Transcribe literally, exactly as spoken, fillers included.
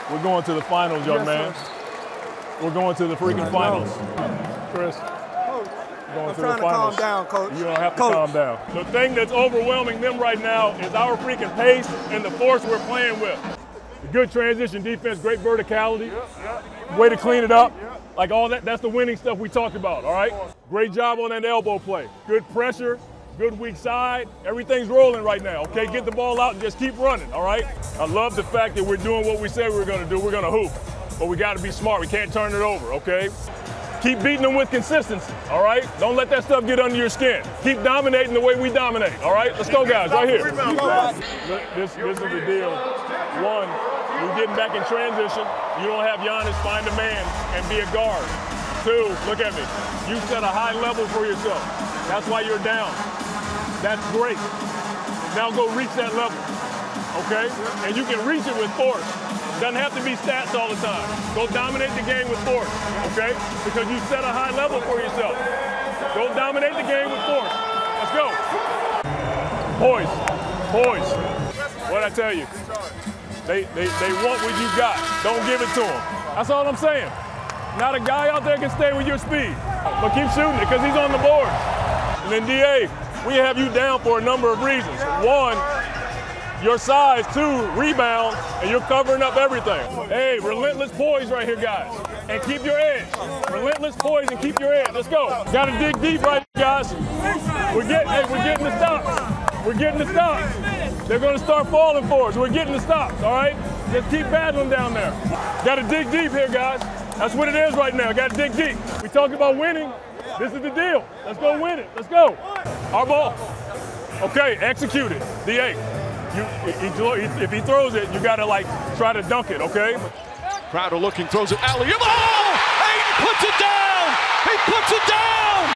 We're going to the finals, young Yes, man. sir. We're going to the freaking finals. Chris, Coach, going I'm to trying the to finals. calm down, Coach. You don't have to Coach. calm down. The thing that's overwhelming them right now is our freaking pace and the force we're playing with. Good transition defense, great verticality. Way to clean it up. Like all that, that's the winning stuff we talked about, all right? Great job on that elbow play. Good pressure, good weak side. Everything's rolling right now, okay? Get the ball out and just keep running, all right? I love the fact that we're doing what we said we were gonna do. We're gonna hoop, but we gotta be smart. We can't turn it over, okay? Keep beating them with consistency, all right? Don't let that stuff get under your skin. Keep dominating the way we dominate, all right? Let's go, guys, right here. Look, this, this is the deal. One, you're getting back in transition. You don't have Giannis find a man and be a guard. Two, look at me. You set a high level for yourself. That's why you're down. That's great. Now go reach that level, okay? And you can reach it with force. Doesn't have to be stats all the time. Go dominate the game with force, okay? Because you set a high level for yourself. Go dominate the game with force. Let's go. Poise, poise. What'd I tell you? They, they, they want what you got. Don't give it to them. That's all I'm saying. Not a guy out there can stay with your speed. But keep shooting it because he's on the board. And then D A, we have you down for a number of reasons. One, your size. Two, rebound, and you're covering up everything. Hey, relentless poise right here, guys. And keep your edge. Relentless poise and keep your edge. Let's go. Gotta dig deep right here, guys. We're getting, hey, we're getting the stops. We're getting the stops. They're gonna start falling for us. We're getting the stops, all right? Just keep battling down there. Gotta dig deep here, guys. That's what it is right now. Gotta dig deep. We talked about winning. This is the deal. Let's go win it. Let's go. Our ball. Okay, execute it. D A. You, he, if he throws it, you gotta like try to dunk it, okay? Crowder looking, throws it alley. Oh! Ayton puts it down! He puts it down!